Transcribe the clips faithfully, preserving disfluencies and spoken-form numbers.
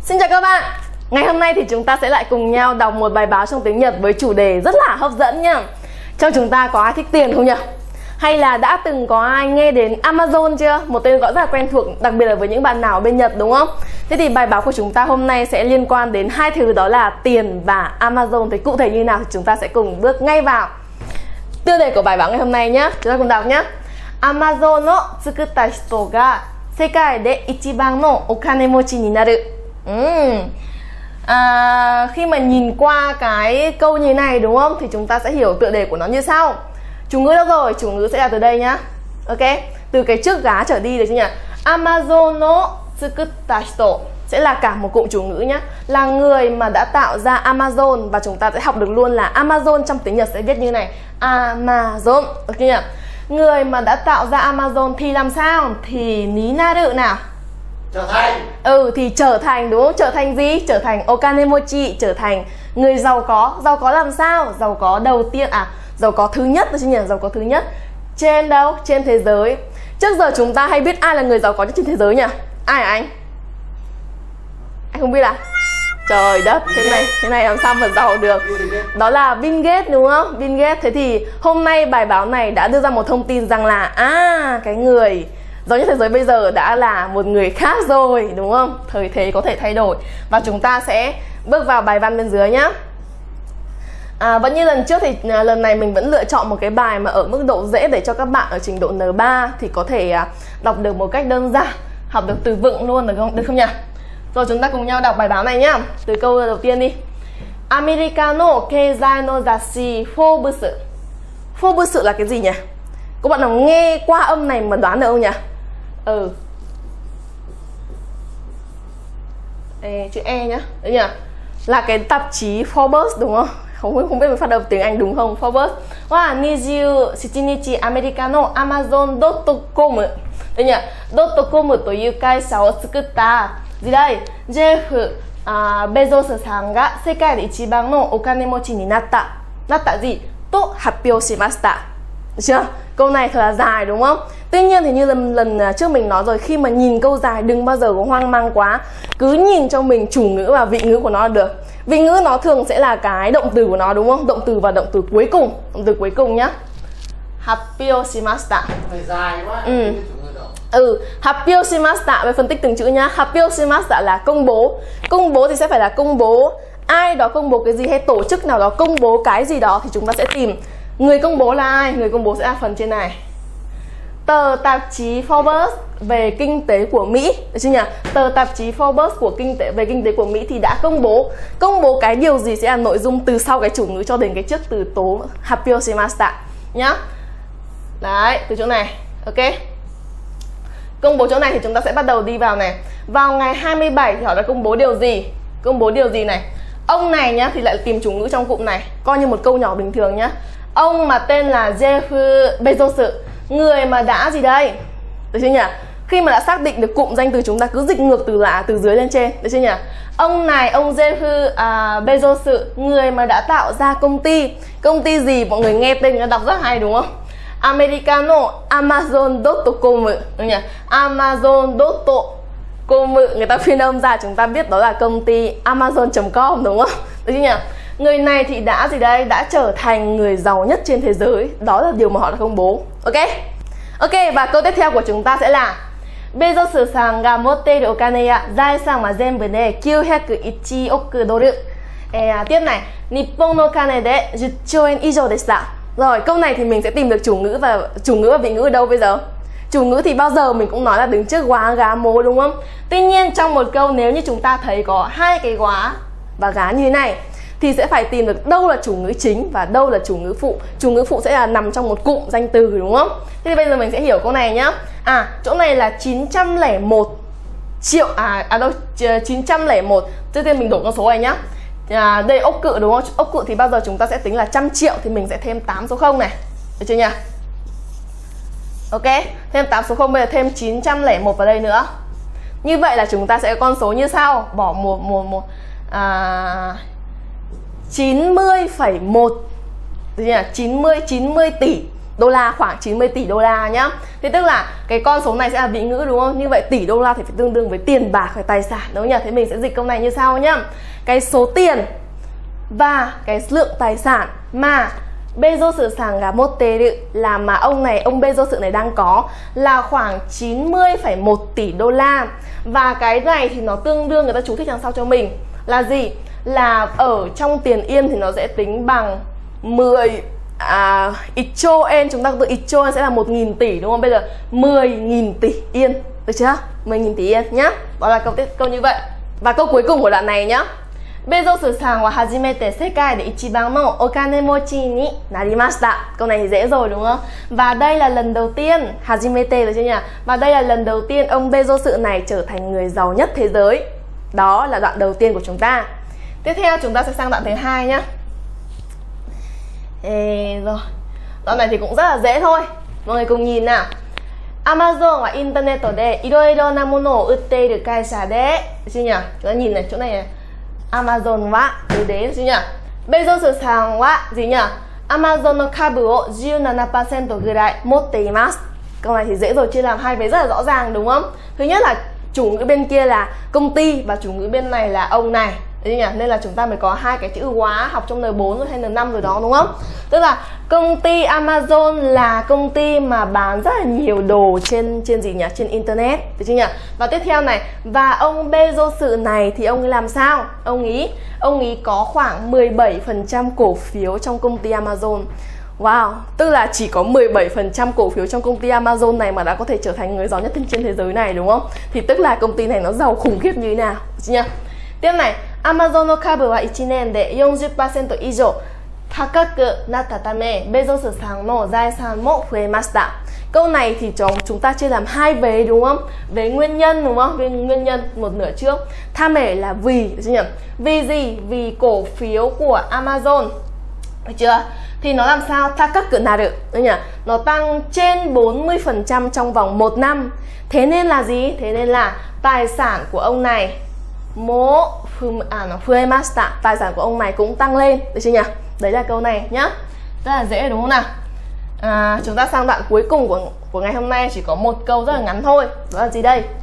Xin chào các bạn. Ngày hôm nay thì chúng ta sẽ lại cùng nhau đọc một bài báo trong tiếng Nhật với chủ đề rất là hấp dẫn nha. Trong chúng ta có ai thích tiền không nhỉ? Hay là đã từng có ai nghe đến Amazon chưa? Một tên gọi rất là quen thuộc, đặc biệt là với những bạn nào ở bên Nhật, đúng không? Thế thì bài báo của chúng ta hôm nay sẽ liên quan đến hai thứ, đó là tiền và Amazon. Thì cụ thể như nào thì chúng ta sẽ cùng bước ngay vào tiêu đề của bài báo ngày hôm nay nhé. Chúng ta cùng đọc nhé. Amazon no tsukutta hito ga sekai de ichiban no okanemochi ni naru. Uhm. À, khi mà nhìn qua cái câu như này đúng không, thì chúng ta sẽ hiểu tựa đề của nó như sau. Chủ ngữ đâu rồi? Chủ ngữ sẽ là từ đây nhá. Ok, từ cái trước gá trở đi được chưa nhỉ? Amazon no tsukutta hito sẽ là cả một cụm chủ ngữ nhá, là người mà đã tạo ra Amazon. Và chúng ta sẽ học được luôn là Amazon trong tiếng Nhật sẽ viết như này, Amazon. Ok nhỉ? Người mà đã tạo ra Amazon thì làm sao? Thì ní naru nào? Trở thành. Ừ, thì trở thành, đúng không? Trở thành gì? Trở thành okanemochi, trở thành người giàu có. Giàu có làm sao? Giàu có đầu tiên, à, giàu có thứ nhất, được chưa nhỉ? Giàu có thứ nhất trên đâu? Trên thế giới. Trước giờ chúng ta hay biết ai là người giàu có nhất trên thế giới nhỉ? Ai hả anh? Anh không biết à? Trời đất, thế này thế này làm sao mà giàu được? Đó là Bill Gates, đúng không? Bill Gates. Thế thì hôm nay bài báo này đã đưa ra một thông tin rằng là à, cái người giàu nhất thế giới bây giờ đã là một người khác rồi, đúng không? Thời thế có thể thay đổi. Và chúng ta sẽ bước vào bài văn bên dưới nhá. À, vẫn như lần trước thì à, lần này mình vẫn lựa chọn một cái bài mà ở mức độ dễ để cho các bạn ở trình độ N ba thì có thể à, đọc được một cách đơn giản, học được từ vựng luôn, được không? Được không nhỉ? Rồi chúng ta cùng nhau đọc bài báo này nhá. Từ câu đầu tiên đi. America no keizai no雑誌Forbes. Forbes là cái gì nhỉ? Các bạn nào nghe qua âm này mà đoán được không nhỉ? Ừ. Ê, chữ E nhá. Đấy nhỉ? Là cái tạp chí Forbes, đúng không? Không, không biết mình phát âm tiếng Anh đúng không? Forbes. Wa nijiu shichi nichi America no Amazon chấm com. Đấy nhỉ? .com という会社を作ったgì đây? Jeff uh, Bezos さんが世界で一番のお金持ちになった。なったgì? と発表しました。Được chưa? Câu này thật là dài đúng không? Tuy nhiên thì như lần, lần trước mình nói rồi, khi mà nhìn câu dài đừng bao giờ có hoang mang quá. Cứ nhìn cho mình chủ ngữ và vị ngữ của nó là được. Vị ngữ nó thường sẽ là cái động từ của nó, đúng không? Động từ và động từ cuối cùng. Động từ cuối cùng nhá. Happyo shimashita. Dài quá. Ừ. Ừ, Happyo shimashita. Về phân tích từng chữ nhá. Happyo shimashita là công bố. Công bố thì sẽ phải là công bố ai đó công bố cái gì, hay tổ chức nào đó công bố cái gì đó, thì chúng ta sẽ tìm người công bố là ai. Người công bố sẽ là phần trên này. Tờ tạp chí Forbes về kinh tế của Mỹ, được chưa nhỉ? Tờ tạp chí Forbes của kinh tế về kinh tế của Mỹ thì đã công bố. Công bố cái điều gì sẽ là nội dung từ sau cái chủ ngữ cho đến cái trước từ tố Happyo shimashita nhá. Đấy, từ chỗ này. Ok. Công bố chỗ này thì chúng ta sẽ bắt đầu đi vào này. Vào ngày hai mươi bảy thì họ đã công bố điều gì? Công bố điều gì này? Ông này nhá thì lại tìm chủ ngữ trong cụm này, coi như một câu nhỏ bình thường nhá. Ông mà tên là Jeff Bezos, người mà đã gì đây? Được chưa nhỉ? Khi mà đã xác định được cụm danh từ, chúng ta cứ dịch ngược từ là từ dưới lên trên, được chưa nhỉ? Ông này, ông Jeff uh, Bezos, người mà đã tạo ra công ty. Công ty gì? Mọi người nghe tên người ta đọc rất hay đúng không? Americano Amazon chấm com, đúng nhỉ? Amazon chấm com, người ta phiên âm ra chúng ta biết đó là công ty Amazon chấm com, đúng không? Được chưa nhỉ? Người này thì đã gì đây? Đã trở thành người giàu nhất trên thế giới. Đó là điều mà họ đã công bố. Ok? Ok, và câu tiếp theo của chúng ta sẽ là Bezos-san ga motteiru okane ya zaisan wa zenbu de chín trăm một oku doru. À, tiếp này, Nippon no kane de mười chou yen ijou deshita. Rồi, câu này thì mình sẽ tìm được chủ ngữ và chủ ngữ và vị ngữ ở đâu bây giờ? Chủ ngữ thì bao giờ mình cũng nói là đứng trước góa, gá, mố, đúng không? Tuy nhiên trong một câu nếu như chúng ta thấy có hai cái góa và gá như thế này thì sẽ phải tìm được đâu là chủ ngữ chính và đâu là chủ ngữ phụ. Chủ ngữ phụ sẽ là nằm trong một cụm danh từ, đúng không? Thế thì bây giờ mình sẽ hiểu câu này nhá. À, chỗ này là chín trăm lẻ một triệu, à, à đâu, chín trăm lẻ một. Trước tiên mình đổ con số này nhá. À, đây ốc cự đúng không? Ốc cự thì bao giờ chúng ta sẽ tính là trăm triệu thì mình sẽ thêm tám số không này. Được chưa nhỉ? Ok, thêm tám số không, bây giờ thêm chín trăm lẻ một vào đây nữa. Như vậy là chúng ta sẽ có con số như sau. Bỏ một, một, một à, chín mươi phẩy một, chín mươi, chín mươi tỷ đô la, khoảng chín mươi tỷ đô la nhá. Thế tức là cái con số này sẽ là vị ngữ đúng không? Như vậy tỷ đô la thì phải tương đương với tiền bạc, phải tài sản đúng không nhỉ? Thế mình sẽ dịch câu này như sau nhá. Cái số tiền và cái lượng tài sản mà Bezos moteru là mà ông này, ông Bezos này đang có là khoảng chín mươi phẩy một tỷ đô la. Và cái này thì nó tương đương, người ta chú thích đằng sau cho mình là gì? Là ở trong tiền yên thì nó sẽ tính bằng mười à, icho en, chúng ta tự icho en sẽ là một nghìn tỷ đúng không? Bây giờ mười nghìn tỷ yên, được chưa? mười nghìn tỷ yên nhá. Đó là câu tiếp câu như vậy. Và câu cuối cùng của đoạn này nhá. Bezos-san wa hajimete sekai de ichiban no okanemochi ni narimashita. Câu này thì dễ rồi đúng không? Và đây là lần đầu tiên, hajimete được chưa nhỉ? Và đây là lần đầu tiên ông Bezos này trở thành người giàu nhất thế giới. Đó là đoạn đầu tiên của chúng ta. Tiếp theo chúng ta sẽ sang đoạn thứ hai nhá. Ê, rồi. Đoạn này thì cũng rất là dễ thôi. Mọi người cùng nhìn nào. Amazon và internet de iroiro na mono o utteiru kaisha de. Được chưa nhỉ? Chúng ta nhìn này, chỗ này này. Amazon wa từ đế được chưa nhỉ? Bezos-san wa gì nhỉ? Amazon no kabu o mười bảy phần trăm gurai motteimasu. Câu này thì dễ rồi, chia làm hai vế rất là rõ ràng đúng không? Thứ nhất là chủ ngữ bên kia là công ty và chủ ngữ bên này là ông này. Đấy nhỉ? Nên là chúng ta mới có hai cái chữ hóa học trong N bốn rồi hay N năm rồi đó đúng không? Tức là công ty Amazon là công ty mà bán rất là nhiều đồ trên trên gì nhỉ? Trên internet, được chưa nhỉ? Và tiếp theo này, và ông Bezos này thì ông ấy làm sao? Ông ý ông ý có khoảng mười bảy phần trăm cổ phiếu trong công ty Amazon. Wow, tức là chỉ có mười bảy phần trăm cổ phiếu trong công ty Amazon này mà đã có thể trở thành người giàu nhất trên thế giới này đúng không? Thì tức là công ty này nó giàu khủng khiếp như thế nào, được chưa nhỉ? Tiếp này, Amazon no kabu wa một nen de bốn mươi phần trăm ijou takaku natta tame Bezos-san no zaisan mo fuemashita. Câu này thì chúng chúng ta chia làm hai vế đúng không? Vế nguyên nhân đúng không? Về nguyên nhân một nửa trước. Tame là vì, được chưa nhỉ? Vì gì? Vì cổ phiếu của Amazon. Được chưa? Thì nó làm sao? Takaku naru, được nhỉ? Nó tăng trên bốn mươi phần trăm trong vòng một năm. Thế nên là gì? Thế nên là tài sản của ông này Mo à nó fuemashita, tài sản của ông này cũng tăng lên, được chưa nhỉ? Đấy là câu này nhá. Rất là dễ đúng không nào? À, chúng ta sang đoạn cuối cùng của của ngày hôm nay, chỉ có một câu rất là ngắn thôi. Đó là gì đây?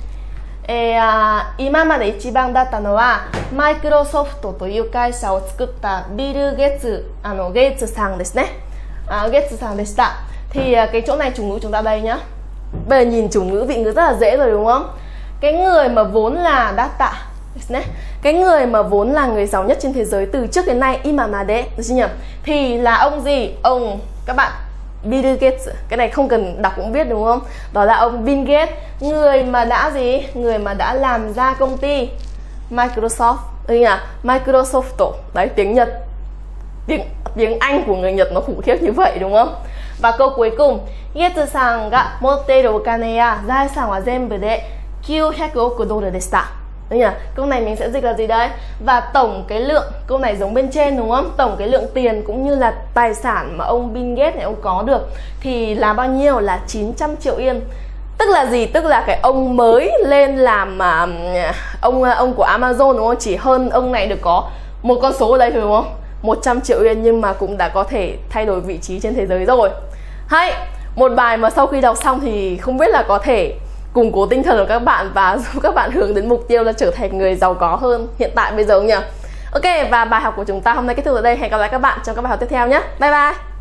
Imamade ichiban datta no wa Microsoft toiu kaisha o tsukutta Bill Gates, ano Gates-san desu ne. À, Gates-san deshita. Thì cái chỗ này chủ ngữ chúng ta đây nhá. Bây giờ nhìn chủ ngữ vị ngữ rất là dễ rồi đúng không? Cái người mà vốn là data, cái người mà vốn là người giàu nhất trên thế giới từ trước đến nay, imamade, được chưa nhỉ? Thì là ông gì? Ông, các bạn, Bill Gates. Cái này không cần đọc cũng biết đúng không? Đó là ông Bill Gates, người mà đã gì? Người mà đã làm ra công ty Microsoft, được nhỉ? Microsoft. Đấy, tiếng Nhật, tiếng tiếng Anh của người Nhật nó khủng khiếp như vậy đúng không? Và câu cuối cùng, Gates-san ga motteru okane ya zaisan wa zenbu de chín trăm oku đô-la deshita. Đấy nhỉ? Câu này mình sẽ dịch là gì đấy? Và tổng cái lượng, câu này giống bên trên đúng không? Tổng cái lượng tiền cũng như là tài sản mà ông Bill Gates này ông có được thì là bao nhiêu? Là chín trăm triệu yên. Tức là gì? Tức là cái ông mới lên làm mà ông ông của Amazon đúng không? Chỉ hơn ông này được có một con số ở đây thôi đúng không? một trăm triệu yên nhưng mà cũng đã có thể thay đổi vị trí trên thế giới rồi. Hay, một bài mà sau khi đọc xong thì không biết là có thể củng cố tinh thần của các bạn và giúp các bạn hướng đến mục tiêu là trở thành người giàu có hơn hiện tại bây giờ không nhỉ? Ok, và bài học của chúng ta hôm nay kết thúc ở đây. Hẹn gặp lại các bạn trong các bài học tiếp theo nhé. Bye bye!